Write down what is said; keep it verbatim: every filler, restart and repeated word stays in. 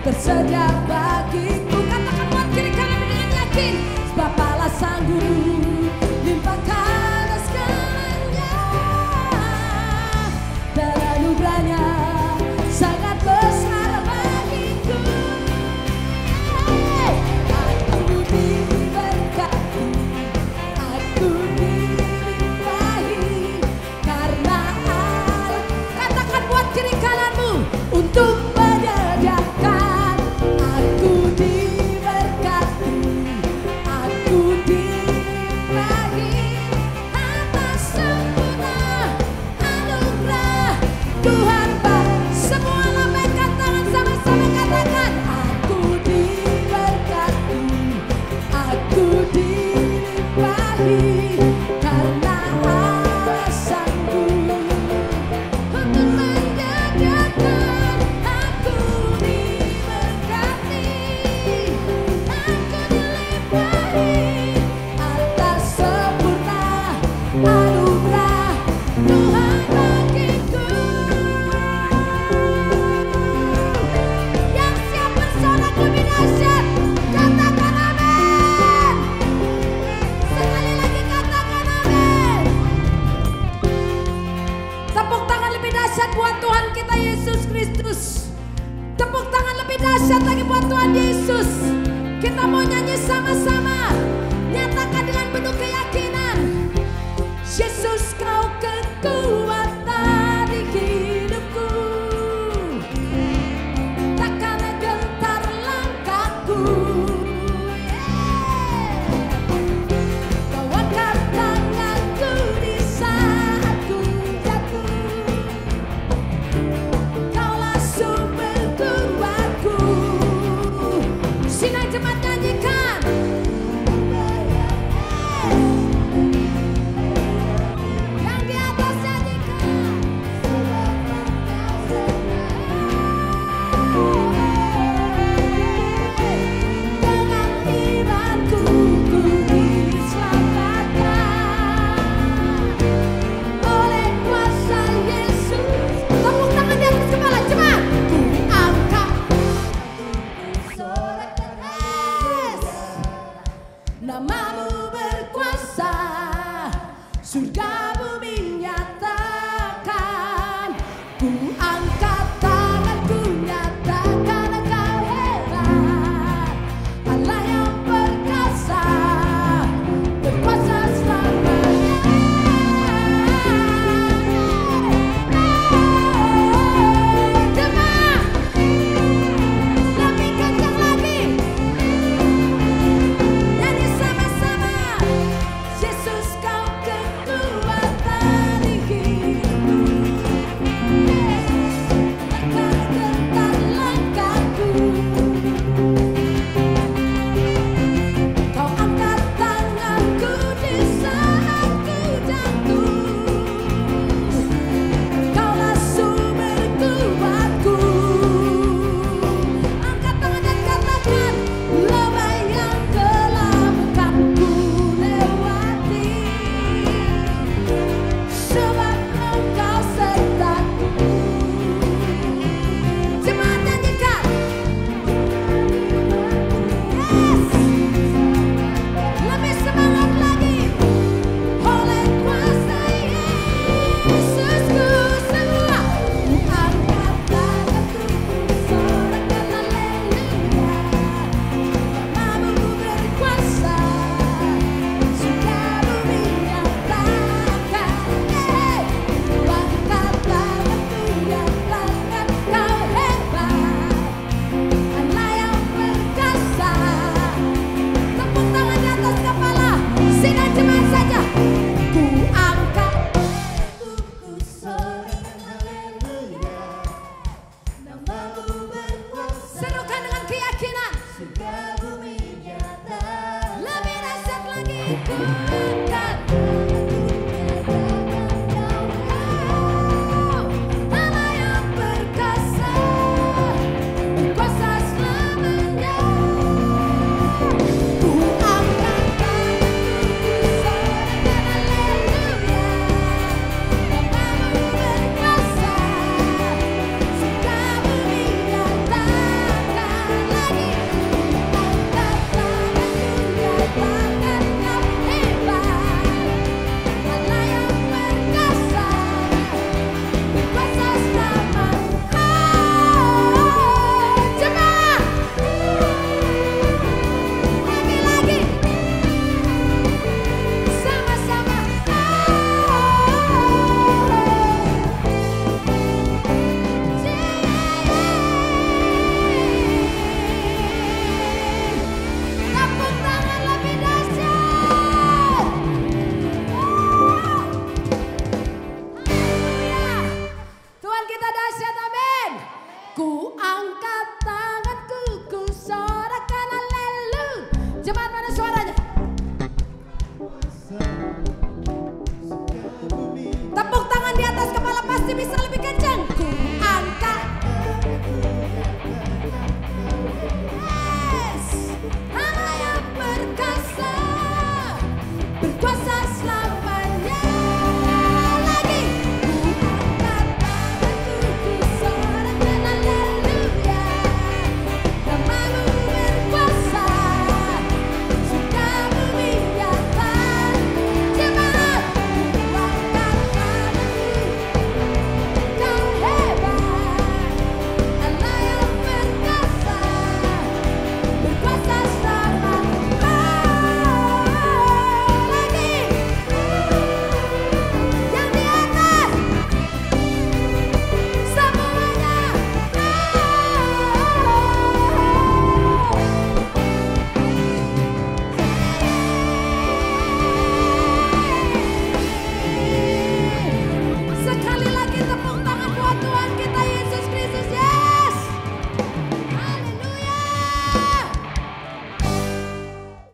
tersedia bagiku. Katakan buat kiri kanan dengan yakin, sebab Allah sanggup limpahkan segalanya. Dan anugerahnya sangat besar bagiku. Aku diberkati, aku dilimpahi karena Allah. Katakan buat kiri kananmu, untuk menyediakan. Aku diberkati, aku dilimpahi atas sempurna anugerah Tuhan. Semua lambaikan tangan sama-sama, katakan aku diberkati, aku dilimpahi karena Allah sanggup untuk menyediakan. Aku diberkati, aku dilimpahi atas sempurna anugerah Tuhan bagiku. Yang siap bersorak lebih dahsyat, katakan amin. Sekali lagi katakan amin. Tepuk tangan lebih dahsyat buat Tuhan kita Yesus Kristus. Tepuk tangan lebih dahsyat lagi buat Tuhan Yesus. Kita mau nyanyi sama-sama, nyatakan dengan penuh keyakinan. Yesus, kau kekuatan di hidupku, takkan gentar langkahku. Kau angkat tanganku di saat ku jatuh, Kaulah sumber kuatku. Sinai jemaat nyanyikan. Yang di atas nyanyikan. Dengan imanku ku diselamatkan oleh kuasa Yesus. Tepuk tangan di atas kepala, cepat. Ku angkat, sorakan Yesus. Namamu berkuasa, surga bumi nyatakan. Ku angkat tanganku, nyatakan Engkau hebat, Allah yang perkasa, berkuasa selamanya. Jemaat, lebih kencang lagi, nyanyi sama-sama. Yesus, kau kekuatan di hidupku, takkan gentar langkahku. Kau angkat tanganku di saat ku jatuh, Kaulah sumber kuatku. Angkat tangan dan katakan, lembah yang gelap bukan ku lewati, sebab Engkau sertaku. Jemaat nyanyikan. Yes, lebih semangat lagi. Oleh kuasa Yesusku semua, ku angkat tanganku, sorakan haleluya. Namamu berkuasa, surga bumi nyatakan. Hey, ku angkat tanganku, nyatakan Kau hebat, Allah yang perkasa. Tepuk tangan di atas kepala, sinar jemaat saja. Ku angkat, ku sorakan haleluya. Namamu berkuasa, serukan dengan keyakinan. Surga bumi nyata, lebih dahsyat lagi. Ku angkat, Allah yang perkasa, berkuasa selamanya. Ku angkat tanganku, sorakan haleluya. Namamu berkuasa, surga bumi nyatakan. Ku angkat tanganku, ku sorakan haleluya. Jemaat mana suaranya? Tepuk tangan di atas kepala pasti bisa lebih